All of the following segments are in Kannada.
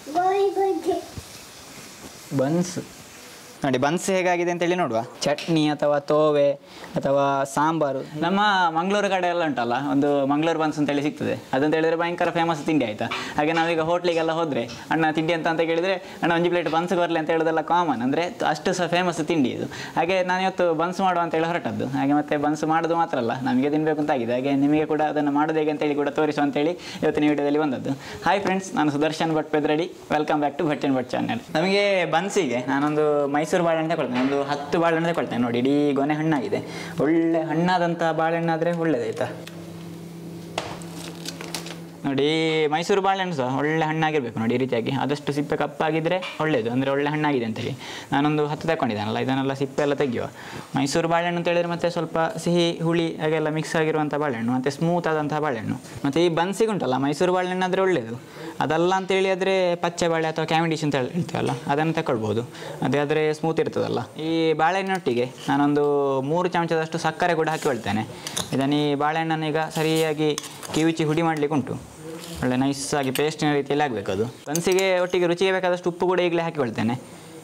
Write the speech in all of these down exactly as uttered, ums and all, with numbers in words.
ಬನ್ಸ್ ನೋಡಿ, ಬನ್ಸ್ ಹೇಗಾಗಿದೆ ಅಂತೇಳಿ ನೋಡುವ. ಚಟ್ನಿ ಅಥವಾ ತೋವೆ ಅಥವಾ ಸಾಂಬಾರು. ನಮ್ಮ ಮಂಗಳೂರು ಕಡೆ ಎಲ್ಲ ಉಂಟಲ್ಲ, ಒಂದು ಮಂಗಳೂರು ಬನ್ಸ್ ಅಂತೇಳಿ ಸಿಗ್ತದೆ. ಅದಂತ ಹೇಳಿದರೆ ಭಯಂಕರ ಫೇಮಸ್ ತಿಂಡಿ ಆಯಿತಾ. ಹಾಗೆ ನಾವೀಗ ಹೋಟ್ಲಿಗೆಲ್ಲ ಹೋದರೆ ಅಣ್ಣ ತಿಂಡಿ ಅಂತ ಅಂತ ಕೇಳಿದರೆ ಅಣ್ಣ ಒಂದು ಪ್ಲೇಟ್ ಬನ್ಸ್ ಬರಲಿ ಅಂತ ಹೇಳೋದೆಲ್ಲ ಕಾಮನ್, ಅಂದರೆ ಅಷ್ಟು ಸಹ ಫೇಮಸ್ ತಿಂಡಿ ಇದು. ಹಾಗೆ ನಾನು ಇವತ್ತು ಬನ್ಸ್ ಮಾಡುವ ಅಂತೇಳಿ ಹೊರಟದ್ದು. ಹಾಗೆ ಮತ್ತೆ ಬನ್ಸ್ ಮಾಡೋದು ಮಾತ್ರ ಅಲ್ಲ, ನಮಗೆ ತಿನ್ನಬೇಕು ಅಂತ ಆಗಿದೆ. ಹಾಗೆ ನಿಮಗೆ ಕೂಡ ಅದನ್ನು ಮಾಡೋದು ಹೇಗೆ ಅಂತೇಳಿ ಕೂಡ ತೋರಿಸುವ ಅಂತೇಳಿ ಇವತ್ತಿನ ವಿಡಿಯೋದಲ್ಲಿ ಬಂದದ್ದು. ಹಾಯ್ ಫ್ರೆಂಡ್ಸ್, ನಾನು Sudarshan Bhat Pedradi. Welcome back to Bhat and Bhat channel. ನಮಗೆ ಬನ್ಸಿಗೆ ನಾನೊಂದು ಮೈಸೂರು ಬಾಳೆಹಣ್ಣು ತಗೊಳ್ತೇನೆ, ಒಂದು ಹತ್ತು ಬಾಳೆಹಣ್ಣು ತಗೊಳ್ತೇನೆ. ನೋಡಿ, ಇಡೀ ಗೊನೆ ಹಣ್ಣಾಗಿದೆ. ಒಳ್ಳೆ ಹಣ್ಣಾದಂಥ ಬಾಳೆಹಣ್ಣಾದರೆ ಒಳ್ಳೆದಾಯ್ತಾ. ನೋಡಿ, ಮೈಸೂರು ಬಾಳೆಹಣ್ಣು ಸಹ ಒಳ್ಳೆ ಹಣ್ಣಾಗಿರಬೇಕು. ನೋಡಿ, ಈ ರೀತಿಯಾಗಿ ಆದಷ್ಟು ಸಿಪ್ಪೆ ಕಪ್ಪಾಗಿದ್ದರೆ ಒಳ್ಳೆಯದು, ಅಂದರೆ ಒಳ್ಳೆ ಹಣ್ಣಾಗಿದೆ ಅಂತೇಳಿ. ನಾನೊಂದು ಹತ್ತು ತಗೊಂಡಿದ್ದಾನಲ್ಲ, ಇದನ್ನೆಲ್ಲ ಸಿಪ್ಪೆ ಎಲ್ಲ ತೆಗೆಯುವ. ಮೈಸೂರು ಬಾಳೆಹಣ್ಣು ಅಂತ ಹೇಳಿದರೆ ಮತ್ತೆ ಸ್ವಲ್ಪ ಸಿಹಿ ಹುಳಿ ಹಾಗೆಲ್ಲ ಮಿಕ್ಸ್ ಆಗಿರುವಂಥ ಬಾಳೆಹಣ್ಣು, ಮತ್ತು ಸ್ಮೂತ್ ಆದಂಥ ಬಾಳೆಹಣ್ಣು. ಮತ್ತು ಈ ಬನ್ಸಿಗೆ ಉಂಟಲ್ಲ, ಮೈಸೂರು ಬಾಳೆಹಣ್ಣು ಆದರೆ ಒಳ್ಳೆಯದು. ಅದಲ್ಲ ಅಂತೇಳಿ ಆದರೆ ಪಚ್ಚೆ ಬಾಳೆ ಅಥವಾ ಕ್ಯಾಮಿಡಿಶ್ ಅಂತ ಹೇಳ್ತೀವಲ್ಲ, ಅದನ್ನು ತಗೊಳ್ಬೋದು. ಅದೇ ಆದರೆ ಸ್ಮೂತ್ ಇರ್ತದಲ್ಲ. ಈ ಬಾಳೆಹಣ್ಣೊಟ್ಟಿಗೆ ನಾನೊಂದು ಮೂರು ಚಮಚದಷ್ಟು ಸಕ್ಕರೆ ಕೂಡ ಹಾಕಿಕೊಳ್ತೇನೆ. ಇದನ್ನು ಈ ಬಾಳೆಹಣ್ಣನ್ನು ಈಗ ಸರಿಯಾಗಿ ಕಿವಿಚಿ ಹುಡಿ ಮಾಡಲಿಕ್ಕೆ ಉಂಟು. ಒಳ್ಳೆ ನೈಸಾಗಿ ಪೇಸ್ಟಿನ ರೀತಿಯಲ್ಲಿ ಆಗಬೇಕು ಅದು. ಬನ್ಸಿಗೆ ಒಟ್ಟಿಗೆ ರುಚಿಗೆ ಬೇಕಾದಷ್ಟು ಉಪ್ಪು ಕೂಡ ಈಗಲೇ ಹಾಕಿಕೊಳ್ತೇನೆ.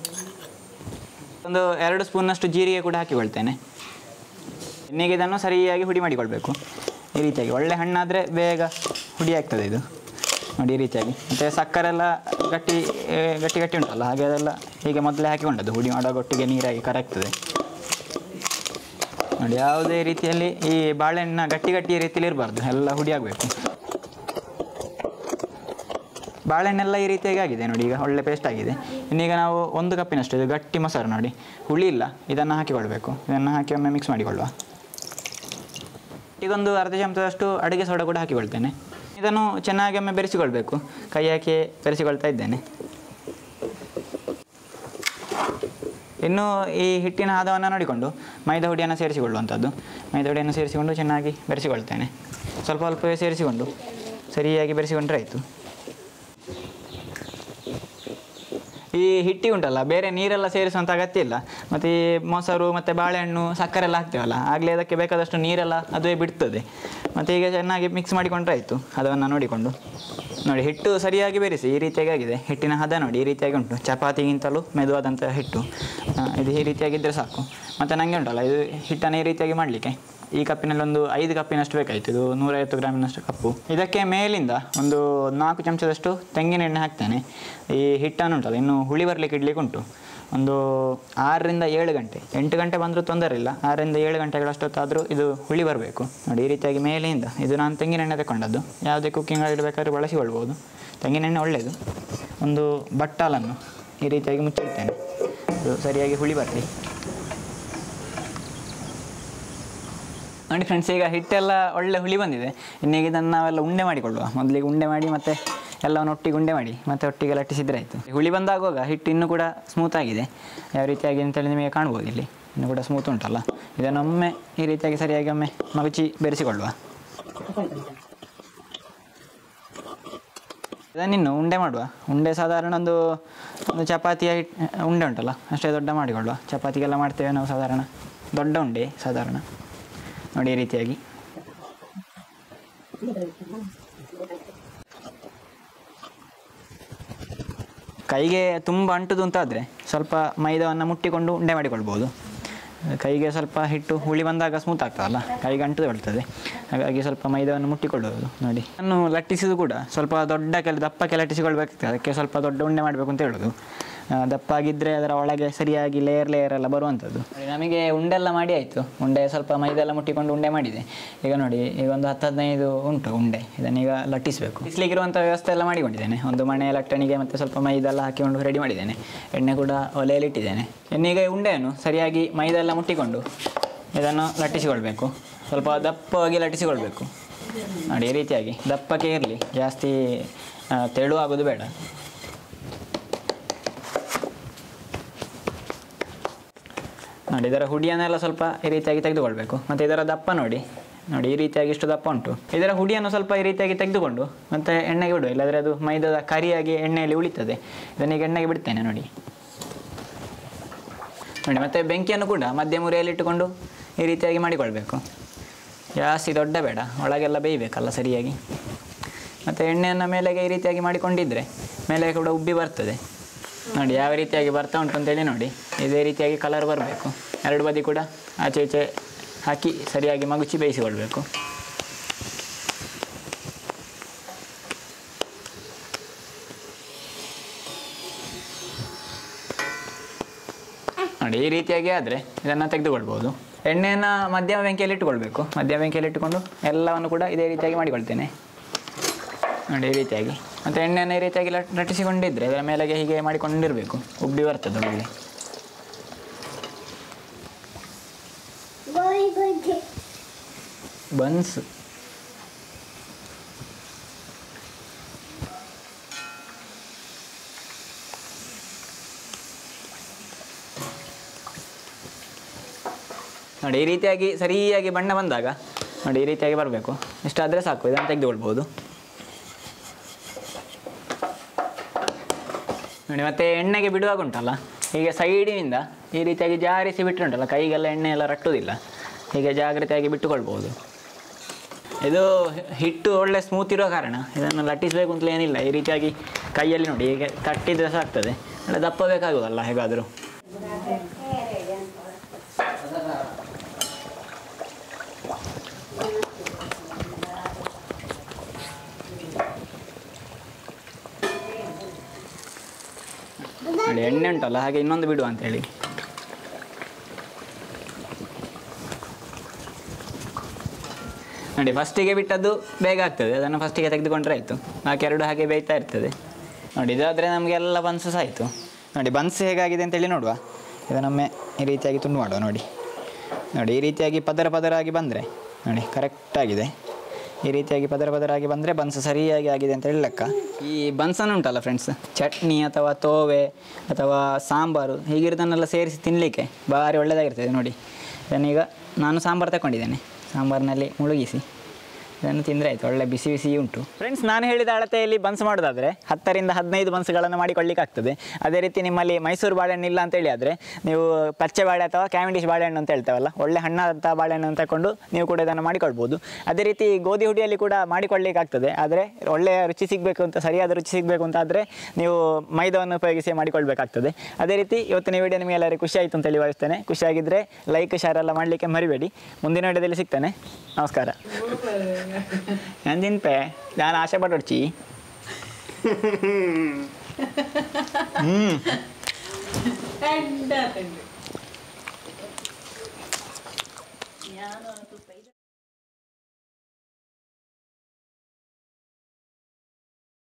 ಒಂದು ಎರಡು ಸ್ಪೂನ್ನಷ್ಟು ಜೀರಿಗೆ ಕೂಡ ಹಾಕಿಕೊಳ್ತೇನೆ. ಇನ್ನೀಗ ಇದನ್ನು ಸರಿಯಾಗಿ ಹುಡಿ ಮಾಡಿಕೊಳ್ಬೇಕು. ಈ ರೀತಿಯಾಗಿ ಒಳ್ಳೆ ಹಣ್ಣಾದರೆ ಬೇಗ ಹುಡಿ ಆಗ್ತದೆ ಇದು. ನೋಡಿ, ಈ ರೀತಿಯಾಗಿ. ಮತ್ತು ಸಕ್ಕರೆ ಎಲ್ಲ ಗಟ್ಟಿ ಗಟ್ಟಿ ಗಟ್ಟಿ ಉಂಟಲ್ಲ, ಹಾಗೆ ಅದೆಲ್ಲ ಹೀಗೆ ಮೊದಲೇ ಹಾಕಿಕೊಂಡದ್ದು. ಹುಡಿ ಮಾಡುವಾಗ ಒಟ್ಟಿಗೆ ನೀರಾಗಿ ಕರಗ್ತದೆ. ನೋಡಿ, ಯಾವುದೇ ರೀತಿಯಲ್ಲಿ ಈ ಬಾಳೆಹಣ್ಣ ಗಟ್ಟಿ ಗಟ್ಟಿ ರೀತಿಯಲ್ಲಿ ಇರಬಾರ್ದು, ಎಲ್ಲ ಹುಡಿ ಆಗಬೇಕು. ಬಾಳೆಹಣ್ಣೆಲ್ಲ ಈ ರೀತಿಯಾಗಿ ಆಗಿದೆ ನೋಡಿ, ಈಗ ಒಳ್ಳೆ ಪೇಸ್ಟ್ ಆಗಿದೆ. ಇನ್ನೀಗ ನಾವು ಒಂದು ಕಪ್ಪಿನಷ್ಟು ಇದು ಗಟ್ಟಿ ಮೊಸರು, ನೋಡಿ ಹುಳಿ ಇಲ್ಲ, ಇದನ್ನು ಹಾಕಿಕೊಳ್ಬೇಕು. ಇದನ್ನು ಹಾಕಿ ಒಮ್ಮೆ ಮಿಕ್ಸ್ ಮಾಡಿಕೊಳ್ಳುವ. ಈಗೊಂದು ಅರ್ಧ ಚಮಚದಷ್ಟು ಅಡುಗೆ ಸೋಡಾ ಕೂಡ ಹಾಕಿಕೊಳ್ತೇನೆ. ಇದನ್ನು ಚೆನ್ನಾಗಿ ಒಮ್ಮೆ ಬೆರೆಸಿಕೊಳ್ಬೇಕು. ಕೈ ಹಾಕಿ ಬೆರೆಸಿಕೊಳ್ತಾ ಇದ್ದೇನೆ. ಇನ್ನು ಈ ಹಿಟ್ಟಿನ ಹದವನ್ನು ನೋಡಿಕೊಂಡು ಮೈದಾ ಹುಡಿಯನ್ನು ಸೇರಿಸಿಕೊಳ್ಳುವಂಥದ್ದು. ಮೈದಾ ಹುಡಿಯನ್ನು ಸೇರಿಸಿಕೊಂಡು ಚೆನ್ನಾಗಿ ಬೆರೆಸಿಕೊಳ್ತೇನೆ. ಸ್ವಲ್ಪ ಸ್ವಲ್ಪವೇ ಸೇರಿಸಿಕೊಂಡು ಸರಿಯಾಗಿ ಬೆರೆಸಿಕೊಂಡ್ರೆ ಆಯಿತು. ಈ ಹಿಟ್ಟಿ ಉಂಟಲ್ಲ, ಬೇರೆ ನೀರೆಲ್ಲ ಸೇರಿಸುವಂಥ ಅಗತ್ಯ ಇಲ್ಲ. ಮತ್ತು ಈ ಮೊಸರು ಮತ್ತು ಬಾಳೆಹಣ್ಣು ಸಕ್ಕರೆ ಎಲ್ಲ ಹಾಕ್ತೇವಲ್ಲ, ಆಗಲೇ ಅದಕ್ಕೆ ಬೇಕಾದಷ್ಟು ನೀರೆಲ್ಲ ಅದುವೇ ಬಿಡ್ತದೆ. ಮತ್ತು ಈಗ ಚೆನ್ನಾಗಿ ಮಿಕ್ಸ್ ಮಾಡಿಕೊಂಡ್ರೆ ಆಯಿತು. ಅದನ್ನು ನೋಡಿಕೊಂಡು ನೋಡಿ, ಹಿಟ್ಟು ಸರಿಯಾಗಿ ಬೆರೆಸಿ. ಈ ರೀತಿಯಾಗಿ ಆಗಿದೆ ಹಿಟ್ಟಿನ ಹದ. ನೋಡಿ, ಈ ರೀತಿಯಾಗಿ ಉಂಟು. ಚಪಾತಿಗಿಂತಲೂ ಮೆದುವಾದಂಥ ಹಿಟ್ಟು ಇದು ಈ ರೀತಿಯಾಗಿದ್ದರೆ ಸಾಕು. ಮತ್ತು ನನಗೆ ಉಂಟಲ್ಲ, ಇದು ಹಿಟ್ಟನ್ನು ಈ ರೀತಿಯಾಗಿ ಮಾಡಲಿಕ್ಕೆ ಈ ಕಪ್ಪಿನಲ್ಲಿ ಒಂದು ಐದು ಕಪ್ಪಿನಷ್ಟು ಬೇಕಾಯಿತು. ಇದು ನೂರೈವತ್ತು ಗ್ರಾಮಿನಷ್ಟು ಕಪ್ಪು. ಇದಕ್ಕೆ ಮೇಲಿಂದ ಒಂದು ನಾಲ್ಕು ಚಮಚದಷ್ಟು ತೆಂಗಿನ ಎಣ್ಣೆ ಹಾಕ್ತೇನೆ. ಈ ಹಿಟ್ಟನ್ನು ಉಂಟಲ್ಲ, ಇನ್ನು ಹುಳಿ ಬರಲಿಕ್ಕೆ ಇಡಲಿಕ್ಕೆ ಉಂಟು. ಒಂದು ಆರರಿಂದ ಏಳು ಗಂಟೆ ಎಂಟು ಗಂಟೆ ಬಂದರೂ ತೊಂದರೆ ಇಲ್ಲ. ಆರರಿಂದ ಏಳು ಗಂಟೆಗಳಷ್ಟೊತ್ತಾದರೂ ಇದು ಹುಳಿ ಬರಬೇಕು. ನೋಡಿ, ಈ ರೀತಿಯಾಗಿ ಮೇಲೆಯಿಂದ. ಇದು ನಾನು ತೆಂಗಿನ ಎಣ್ಣೆ ತಗೊಂಡದ್ದು. ಯಾವುದೇ ಕುಕ್ಕಿಂಗ್ ಆಗಿ ಬೇಕಾದ್ರೂ ಬಳಸಿಕೊಳ್ಬೋದು. ತೆಂಗಿನ ಎಣ್ಣೆ ಒಳ್ಳೆಯದು. ಒಂದು ಬಟ್ಟಲನ್ನು ಈ ರೀತಿಯಾಗಿ ಮುಚ್ಚಿಡ್ತೇನೆ, ಇದು ಸರಿಯಾಗಿ ಹುಳಿ ಬರಲಿ. ನೋಡಿ ಫ್ರೆಂಡ್ಸ್, ಈಗ ಹಿಟ್ಟೆಲ್ಲ ಒಳ್ಳೆ ಹುಳಿ ಬಂದಿದೆ. ಇನ್ನೀಗ ಇದನ್ನು ನಾವೆಲ್ಲ ಉಂಡೆ ಮಾಡಿಕೊಳ್ಳುವ. ಮೊದಲಿಗೆ ಉಂಡೆ ಮಾಡಿ ಮತ್ತು ಎಲ್ಲವನ್ನು ಒಟ್ಟಿಗೆ ಉಂಡೆ ಮಾಡಿ ಮತ್ತು ಒಟ್ಟಿಗೆ ಲಟ್ಟಿಸಿದರೆ ಆಯಿತು. ಹುಳಿ ಬಂದಾಗುವಾಗ ಹಿಟ್ಟು ಇನ್ನೂ ಕೂಡ ಸ್ಮೂತ್ ಆಗಿದೆ. ಯಾವ ರೀತಿಯಾಗಿ ಅಂತೇಳಿ ನಿಮಗೆ ಕಾಣ್ಬೋದು. ಇಲ್ಲಿ ಇನ್ನೂ ಕೂಡ ಸ್ಮೂತ್ ಉಂಟಲ್ಲ. ಇದನ್ನೊಮ್ಮೆ ಈ ರೀತಿಯಾಗಿ ಸರಿಯಾಗಿ ಒಮ್ಮೆ ಮಗುಚಿ ಬೆರೆಸಿಕೊಳ್ಳುವ. ಇದನ್ನಿನ್ನು ಉಂಡೆ ಮಾಡುವ. ಉಂಡೆ ಸಾಧಾರಣ ಒಂದು ಒಂದು ಚಪಾತಿಯ ಹಿಟ್ಟು ಉಂಡೆ ಉಂಟಲ್ಲ, ಅಷ್ಟೇ ದೊಡ್ಡ ಮಾಡಿಕೊಳ್ಳುವ. ಚಪಾತಿಗೆಲ್ಲ ಮಾಡ್ತೇವೆ ನಾವು ಸಾಧಾರಣ ದೊಡ್ಡ ಉಂಡೆ ಸಾಧಾರಣ. ನೋಡಿ, ಈ ರೀತಿಯಾಗಿ. ಕೈಗೆ ತುಂಬ ಅಂಟುದು ಅಂತಾದರೆ ಸ್ವಲ್ಪ ಮೈದಾವನ್ನು ಮುಟ್ಟಿಕೊಂಡು ಉಂಡೆ ಮಾಡಿಕೊಳ್ಬೋದು. ಕೈಗೆ ಸ್ವಲ್ಪ ಹಿಟ್ಟು ಹುಳಿ ಬಂದಾಗ ಸ್ಮೂತ್ ಆಗ್ತದಲ್ಲ, ಕೈಗೆ ಅಂಟು ಬರ್ತದೆ. ಹಾಗಾಗಿ ಸ್ವಲ್ಪ ಮೈದಾವನ್ನು ಮುಟ್ಟಿಕೊಳ್ಳೋದು. ನೋಡಿ, ನಾನು ಲಟ್ಟಿಸಿದ್ದು ಕೂಡ ಸ್ವಲ್ಪ ದೊಡ್ಡ ಕೆಲ ದಪ್ಪಕ್ಕೆ ಲಟ್ಟಿಸಿಕೊಳ್ಬೇಕಾಗ್ತದೆ. ಅದಕ್ಕೆ ಸ್ವಲ್ಪ ದೊಡ್ಡ ಉಂಡೆ ಮಾಡಬೇಕು ಅಂತ ಹೇಳೋದು. ದಪ್ಪಾಗಿದ್ದರೆ ಅದರ ಒಳಗೆ ಸರಿಯಾಗಿ ಲೇಯರ್ ಲೇಯರ್ ಎಲ್ಲ ಬರುವಂಥದ್ದು. ನಮಗೆ ಉಂಡೆಲ್ಲ ಮಾಡಿ ಆಯಿತು. ಉಂಡೆ ಸ್ವಲ್ಪ ಮೈದೆಲ್ಲ ಮುಟ್ಟಿಕೊಂಡು ಉಂಡೆ ಮಾಡಿದೆ. ಈಗ ನೋಡಿ, ಈಗ ಒಂದು ಹತ್ತು ಹದಿನೈದು ಉಂಟು ಉಂಡೆ. ಇದನ್ನೀಗ ಲಟ್ಟಿಸಬೇಕು. ಲಟ್ಟಿಸ್ಲಿಕ್ಕಿರುವಂಥ ವ್ಯವಸ್ಥೆ ಎಲ್ಲ ಮಾಡಿಕೊಂಡಿದ್ದೇನೆ. ಒಂದು ಮಣೆ ಲಟ್ಟಣಿಗೆ ಮತ್ತು ಸ್ವಲ್ಪ ಮೈದೆಲ್ಲ ಹಾಕಿಕೊಂಡು ರೆಡಿ ಮಾಡಿದ್ದೇನೆ. ಎಣ್ಣೆ ಕೂಡ ಒಲೆಯಲ್ಲಿ ಇಟ್ಟಿದ್ದೇನೆ. ಇನ್ನೀಗ ಉಂಡೆಯನ್ನು ಸರಿಯಾಗಿ ಮೈದೆಲ್ಲ ಮುಟ್ಟಿಕೊಂಡು ಇದನ್ನು ಲಟ್ಟಿಸಿಕೊಳ್ಬೇಕು. ಸ್ವಲ್ಪ ದಪ್ಪವಾಗಿ ಲಟ್ಟಿಸಿಕೊಳ್ಬೇಕು. ನೋಡಿ, ಈ ರೀತಿಯಾಗಿ ದಪ್ಪಕ್ಕೆ ಇರಲಿ, ಜಾಸ್ತಿ ತೆಳು ಆಗೋದು ಬೇಡ. ನೋಡಿ, ಇದರ ಹುಡಿಯನ್ನೆಲ್ಲ ಸ್ವಲ್ಪ ಈ ರೀತಿಯಾಗಿ ತೆಗೆದುಕೊಳ್ಬೇಕು. ಮತ್ತು ಇದರ ದಪ್ಪ ನೋಡಿ ನೋಡಿ ಈ ರೀತಿಯಾಗಿ ಇಷ್ಟು ದಪ್ಪ ಉಂಟು. ಇದರ ಹುಡಿಯನ್ನು ಸ್ವಲ್ಪ ಈ ರೀತಿಯಾಗಿ ತೆಗೆದುಕೊಂಡು ಮತ್ತು ಎಣ್ಣೆಗೆ ಬಿಡು, ಇಲ್ಲಾಂದರೆ ಅದು ಮೈದಾದ ಕರಿಯಾಗಿ ಎಣ್ಣೆಯಲ್ಲಿ ಉಳಿತದೆ. ಇದನ್ನೀಗ ಎಣ್ಣೆಗೆ ಬಿಡ್ತೇನೆ. ನೋಡಿ ನೋಡಿ ಮತ್ತು ಬೆಂಕಿಯನ್ನು ಕೂಡ ಮಧ್ಯಮ ಉರಿಯಲ್ಲಿ ಇಟ್ಟುಕೊಂಡು ಈ ರೀತಿಯಾಗಿ ಮಾಡಿಕೊಳ್ಬೇಕು. ಜಾಸ್ತಿ ದೊಡ್ಡ ಬೇಡ, ಒಳಗೆಲ್ಲ ಬೇಯಬೇಕಲ್ಲ ಸರಿಯಾಗಿ. ಮತ್ತು ಎಣ್ಣೆಯನ್ನು ಮೇಲೆಗೆ ಈ ರೀತಿಯಾಗಿ ಮಾಡಿಕೊಂಡಿದ್ದರೆ ಮೇಲೆ ಕೂಡ ಉಬ್ಬಿ ಬರ್ತದೆ ನೋಡಿ ಯಾವ ರೀತಿಯಾಗಿ ಬರ್ತಾ ಉಂಟು ಅಂತೇಳಿ ನೋಡಿ. ಇದೇ ರೀತಿಯಾಗಿ ಕಲರ್ ಬರಬೇಕು. ಎರಡು ಬದಿ ಕೂಡ ಆಚೆ ಈಚೆ ಹಾಕಿ ಸರಿಯಾಗಿ ಮಗುಚಿ ಬೇಯಿಸಿಕೊಳ್ಬೇಕು. ನೋಡಿ ಈ ರೀತಿಯಾಗಿ ಆದರೆ ಇದನ್ನು ತೆಗೆದುಕೊಳ್ಬೋದು. ಎಣ್ಣೆಯನ್ನು ಮಧ್ಯಮ ಬೆಂಕಿಯಲ್ಲಿ ಇಟ್ಟುಕೊಳ್ಬೇಕು. ಮಧ್ಯಮ ಬೆಂಕಿಯಲ್ಲಿ ಇಟ್ಟುಕೊಂಡು ಎಲ್ಲವನ್ನು ಕೂಡ ಇದೇ ರೀತಿಯಾಗಿ ಮಾಡಿಕೊಳ್ತೇನೆ ನೋಡಿ ಈ ರೀತಿಯಾಗಿ. ಮತ್ತು ಎಣ್ಣೆಯನ್ನು ಈ ರೀತಿಯಾಗಿ ಲಟ್ಟಿಸಿಕೊಂಡಿದ್ದರೆ ಅದರ ಮೇಲೆಗೆ ಹೀಗೆ ಮಾಡಿಕೊಂಡಿರಬೇಕು, ಉಬ್ಬಿ ಬರ್ತದೆ ಒಳ್ಳೆ. ಬನ್ಸ್ ನೋಡಿ ಈ ರೀತಿಯಾಗಿ ಸರಿಯಾಗಿ ಬಣ್ಣ ಬಂದಾಗ ನೋಡಿ ಈ ರೀತಿಯಾಗಿ ಬರಬೇಕು. ಇಷ್ಟಾದರೆ ಸಾಕು, ಇದನ್ನು ತೆಗೆದುಕೊಳ್ಬೋದು ನೋಡಿ. ಮತ್ತು ಎಣ್ಣೆಗೆ ಬಿಡುವಾಗ ಉಂಟಲ್ಲ ಹೀಗೆ ಸೈಡಿನಿಂದ ಈ ರೀತಿಯಾಗಿ ಜಾರಿಸಿ ಬಿಟ್ಟುಂಟಲ್ಲ, ಕೈಗೆಲ್ಲ ಎಣ್ಣೆ ಎಲ್ಲ ರಟ್ಟುವುದಿಲ್ಲ, ಹೀಗೆ ಜಾಗ್ರತೆಯಾಗಿ ಬಿಟ್ಟುಕೊಳ್ಬೋದು. ಇದು ಹಿಟ್ಟು ಒಳ್ಳೆ ಸ್ಮೂತ್ ಇರೋ ಕಾರಣ ಇದನ್ನು ಲಟ್ಟಿಸಬೇಕು ಅಂತಲೇ ಏನಿಲ್ಲ. ಈ ರೀತಿಯಾಗಿ ಕೈಯಲ್ಲಿ ನೋಡಿ ಹೀಗೆ ತಟ್ಟಿದ್ರೆ ಸಾಕ್ತದೆ. ಒಳ್ಳೆ ದಪ್ಪ ಬೇಕಾಗೋದಲ್ಲ ಹೇಗಾದರೂ. ನೋಡಿ ಎಣ್ಣೆ ಉಂಟಲ್ಲ ಹಾಗೆ ಇನ್ನೊಂದು ಬಿಡುವ ಅಂತೇಳಿ. ನೋಡಿ ಫಸ್ಟಿಗೆ ಬಿಟ್ಟದ್ದು ಬೇಗ ಆಗ್ತದೆ, ಅದನ್ನು ಫಸ್ಟಿಗೆ ತೆಗೆದುಕೊಂಡ್ರೆ ಆಯಿತು. ಬಾಕಿ ಎರಡು ಹಾಗೆ ಬೇಯ್ತಾ ಇರ್ತದೆ ನೋಡಿ. ಇದಾದರೆ ನಮಗೆಲ್ಲ ಬನ್ಸ್ ಸಹ ಆಯಿತು ನೋಡಿ. ಬನ್ಸ್ ಹೇಗಾಗಿದೆ ಅಂತೇಳಿ ನೋಡುವ. ಇದನ್ನೊಮ್ಮೆ ಈ ರೀತಿಯಾಗಿ ತುಂಡು ಮಾಡುವ ನೋಡಿ. ನೋಡಿ ಈ ರೀತಿಯಾಗಿ ಪದರ ಪದರ ಆಗಿ ಬಂದರೆ ನೋಡಿ ಕರೆಕ್ಟಾಗಿದೆ. ಈ ರೀತಿಯಾಗಿ ಪದರ ಪದರ ಆಗಿ ಬಂದರೆ ಬನ್ಸ್ ಸರಿಯಾಗಿ ಆಗಿದೆ ಅಂತ ಹೇಳಿ ಲೆಕ್ಕ. ಈ ಬನ್ಸನ್ನು ಉಂಟಲ್ಲ ಫ್ರೆಂಡ್ಸ್, ಚಟ್ನಿ ಅಥವಾ ತೋವೆ ಅಥವಾ ಸಾಂಬಾರು ಹೀಗಿರೋದನ್ನೆಲ್ಲ ಸೇರಿಸಿ ತಿನ್ನಲಿಕ್ಕೆ ಭಾರಿ ಒಳ್ಳೆಯದಾಗಿರ್ತದೆ ನೋಡಿ. ಇದನ್ನೀಗ ನಾನು ಸಾಂಬಾರು ತಗೊಂಡಿದ್ದೇನೆ, ಸಾಂಬಾರಿನಲ್ಲಿ ಮುಳುಗಿಸಿ ಇದನ್ನು ತಿಂದರೆ ಆಯಿತು. ಒಳ್ಳೆ ಬಿಸಿ ಬಿಸಿ ಉಂಟು ಫ್ರೆಂಡ್ಸ್. ನಾನು ಹೇಳಿದ ಅಳತೆಯಲ್ಲಿ ಬನ್ಸ್ ಮಾಡೋದಾದರೆ ಹತ್ತರಿಂದ ಹದಿನೈದು ಬನ್ಸ್ಗಳನ್ನು ಮಾಡಿಕೊಳ್ಳಿಕ್ಕಾಗ್ತದೆ. ಅದೇ ರೀತಿ ನಿಮ್ಮಲ್ಲಿ ಮೈಸೂರು ಬಾಳೆಹಣ್ಣು ಇಲ್ಲ ಅಂತೇಳಿ ಆದರೆ ನೀವು ಪಚ್ಚೆ ಬಾಳೆ ಅಥವಾ ಕ್ಯಾವೆಂಡಿಶ್ ಬಾಳೆಹಣ್ಣು ಅಂತ ಹೇಳ್ತೇವಲ್ಲ, ಒಳ್ಳೆ ಹಣ್ಣಾದಂಥ ಬಾಳೆಹಣ್ಣು ತಗೊಂಡು ನೀವು ಕೂಡ ಇದನ್ನು ಮಾಡಿಕೊಳ್ಬೋದು. ಅದೇ ರೀತಿ ಗೋಧಿ ಹುಡಿಯಲ್ಲಿ ಕೂಡ ಮಾಡಿಕೊಳ್ಳಿಕ್ಕಾಗ್ತದೆ. ಆದರೆ ಒಳ್ಳೆಯ ರುಚಿ ಸಿಗಬೇಕು ಅಂತ, ಸರಿಯಾದ ರುಚಿ ಸಿಗಬೇಕು ಅಂತ ಆದರೆ ನೀವು ಮೈದಾವನ್ನು ಉಪಯೋಗಿಸಿ ಮಾಡಿಕೊಳ್ಬೇಕಾಗ್ತದೆ. ಅದೇ ರೀತಿ ಇವತ್ತಿನ ವಿಡಿಯೋ ನಿಮಗೆ ಎಲ್ಲರಿಗೂ ಖುಷಿ ಆಯಿತು ಅಂತೇಳಿ ಭಾವಿಸ್ತೇನೆ. ಖುಷಿಯಾಗಿದ್ದರೆ ಲೈಕ್ ಶೇರ್ ಎಲ್ಲ ಮಾಡಲಿಕ್ಕೆ ಮರಿಬೇಡಿ. ಮುಂದಿನ ವಿಡಿಯೋದಲ್ಲಿ ಸಿಗ್ತೇನೆ. ನಮಸ್ಕಾರ. ഞാൻ തിൻപേ ഞാൻ ആശപ്പെട്ടു